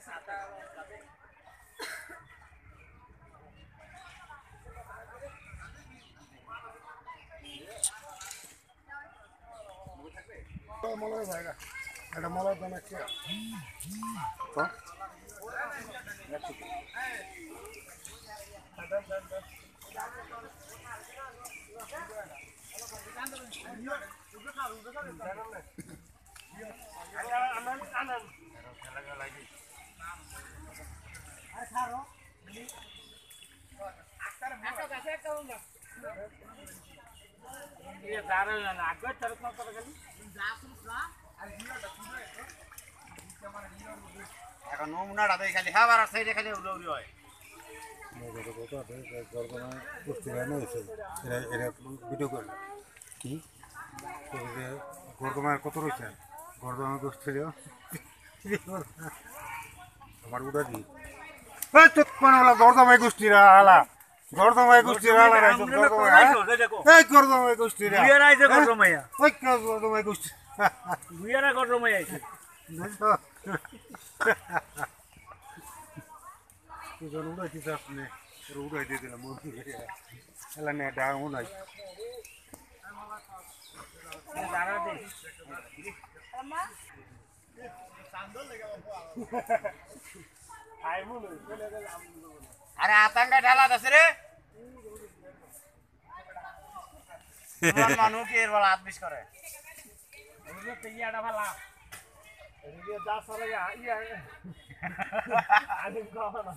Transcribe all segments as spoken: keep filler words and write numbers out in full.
মলার জায়গা এটা মলার দানা কি এখন নমুনাটা দেই খালি খাবার আর সাইডে খালি উড়ি হয় ভিডিও করল কি গর্দমার কত রয়েছে গর্দমার গোষ্ঠী আমার উড়া দি গর্দমাই গোষ্ঠীরা আলা গর্দমাই গোষ্ঠীরা আলা গর্দমাই গোষ্ঠীরা গর্দমাই গোষ্ঠী বুইয়ারা গরমাই আইছে তুজন উড়াইতে চাস নে উড়াই দিয়ে দিলাম এলা নে ডাঙ নাই আরে আতঙ্কা ঢালা আছে রে মানুষ কি এর বলা আদবিশ করে ইয়াটা ভালা এদিকে যা চলে যা ইয়া আগে কও না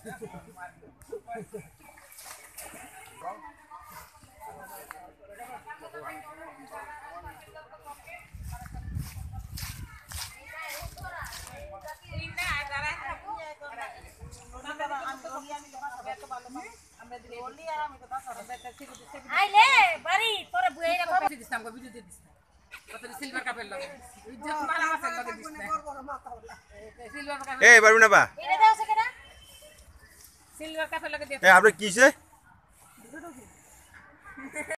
আইলে বাড়ি তোরে বুইরা কবে দিছাম কো ভিডিও দিছ কত সিলভার কাপের লাগে ইজ্জত মারা আছে লাগে দিছ না সিলভার কাপের এই পারবি না বা এটা দাও সেটা সিলভার কাপের লাগে দে এই আপনি কিছে